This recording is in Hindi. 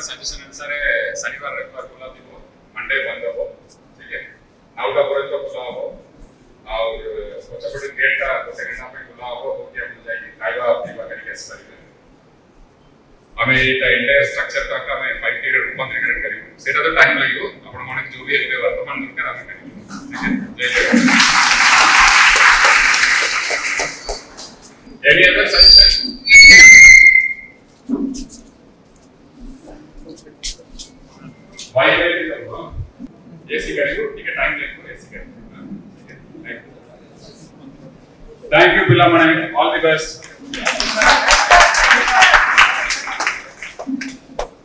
सजेशन अनुसार शनिवार रविवार खुला दिबो मंडे बंद हो ठीक है 9 टा पर्यंत खुला हो और पछपटे गेट टा सेकंड हाफ में खुला हो कि हम जाई खाइबा पीबा करी केस करी हमें एटा इंटायर स्ट्रक्चर का हमें 5 टी रूपांतरण करी सेटा तो टाइम लगियो आपण माने जो भी है वर्तमान दरकार हमें करी ठीक है जय any other suggestion Why are you doing AC करेंगे ठीक है टाइम लेंगे AC करेंगे Thank you Pilla Mane all the best